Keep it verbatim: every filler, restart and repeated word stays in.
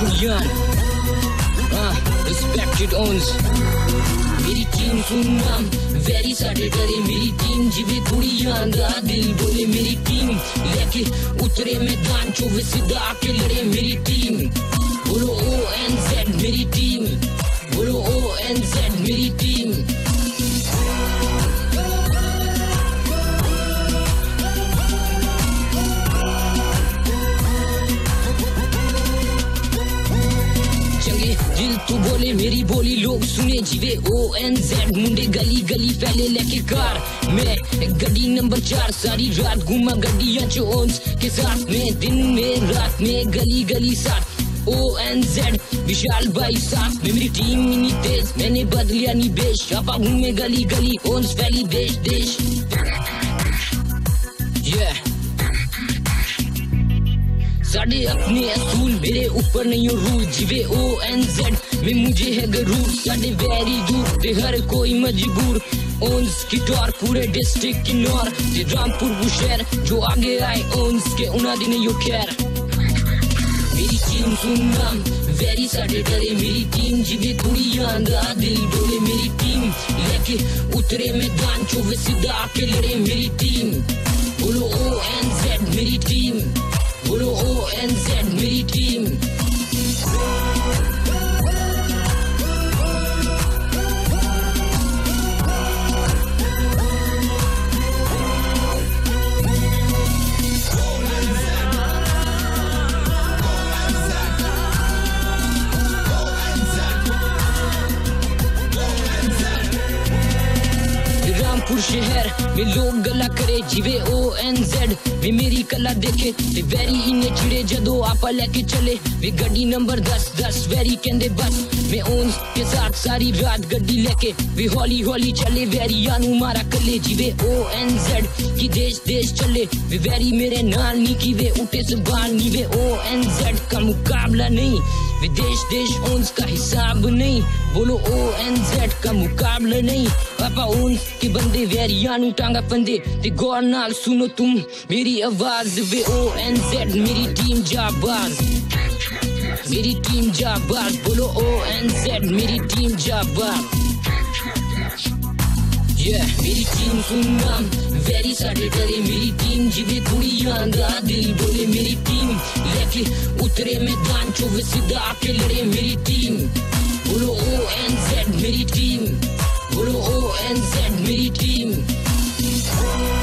कुड़ियान respected ones मेरी team सुन नाम वेरी साडे डरे मेरी टीम जिवे कुड़ियां दा दिल बोले मेरी टीम लेके उतरे मैदान चौवे सीधा आके लड़े मेरी टीम बोलो ओ एन जेड मेरी टीम बोलो ओ एन जेड मेरी टीम दिल तू बोले मेरी बोली लोग सुने जीवे ओ एन जेड मुंडे गली गली फैले लेके कार मैं गड्डी नंबर चार सारी रात घूमा गड्डियां चोन्स के साथ में दिन में रात में गली गली साथ ओ एन जेड विशाल भाई साथ में मेरी टीम मिनी तेज मैंने बदलिया नी बेश आपा घूमे गली गली ओन्स फैली देश देश yeah. साढ़े अपने असूल मेरे ऊपर नहीं हो रूल जीवे ओ एन जेड में मुझे है गरूर साढ़े वेरी दूर ते हर कोई मजबूर ओन्स की टोर पूरे डिस्ट्रिक्ट की नौर ते रामपुर वो शहर जो आगे आए ओन्स के उना दी नहीं हो खैर मेरी टीम सुन नाम वेरी साढ़े डरे मेरी टीम जीवे कुड़ियां दा दिल डोले मेरी टीम लेके उतरे मैदान चौवे सीधा आके लड़े मेरी टीम बोलो ओ एन जेड मेरी टीम बोलो ओ एन जेड मेरी टीम रामपुर शहर में लोग गला करे जीवे ओ एन जेड वे मेरी कला देखे ते वेरी इन्ने चिड़े जदो आपा लेके चले वे गड्डी नंबर दस दस वेरी कहंदे बस मैं ओन्स के साथ सारी रात गड्डी लेके वे हौली हौली चले वेरी यानू मारा कले जीवे ओ एन जेड की देश देश चले वे वेरी मेरे नाल नी की वे उठे जुबान नी वे ओ एन जेड का मुकाबला नहीं वे देश देश ओन्स का हिसाब नहीं बोलो ओ एन जेड का मुकाबला नहीं पापा ओन्स के बंदे वेरी यानू टांगा फंदे ते गौर नाल सुनो तुम मेरी आवाज वे ओ एन जेड मेरी टीम जाबाज मेरी टीम जाबाज बोलो ओ एन जेड मेरी टीम जाबाज yeah मेरी टीम सुन नाम वेरी साडे डरे मेरी टीम जिवे कुड़ियां दा दिल बोले मेरी टीम लेके उतरे मैदान चौवे सीधा आके लड़े मेरी टीम बोलो ओ एन जेड मेरी टीम बोलो ओ एन जेड मेरी टीम